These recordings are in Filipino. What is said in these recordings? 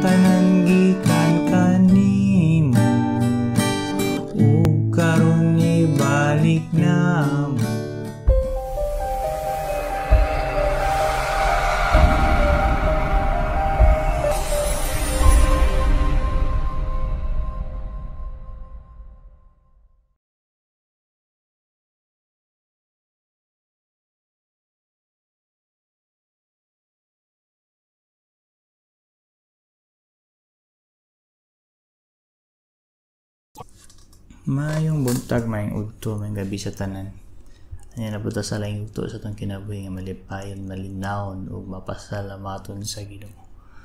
tanan gikan kanimo, ug karon ibalik namo. Mayong buntag, mayong udto, mayong gabi sa tanan. Anya nabuta sa laing udto sa itong kinabuhi nga malipayon, malinawon o mapasalamaton sa Ginoo.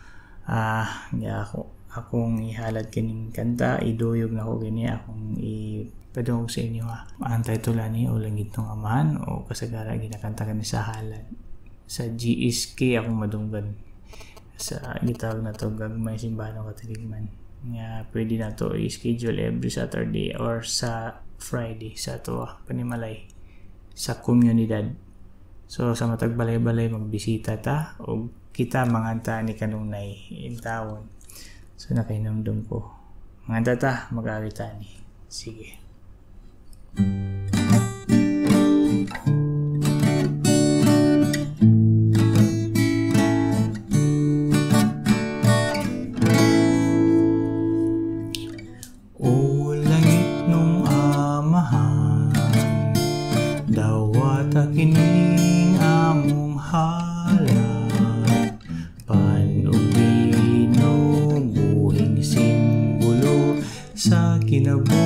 Akong ihalad kining kanta, iduyog na ko gini, akong ipadungog sa inyo ha. Maantay tulani o langit ng amahan o kasagara ginakanta ka ni sa halad. Sa GSK akong madunggan. Sa gitawag na to gagmay simbahan o katiligman. Nga pwede na to i-schedule every Saturday or sa Friday sa to panimalay sa komunidad. So sa matag balay-balay magbisita ta o kita manganta ni kanunay in taon. So nakainumdum ko manganta ta mag-awita ni. Sige. Dawata kining among halad, panubino buhing simbolo sa kinabuhi.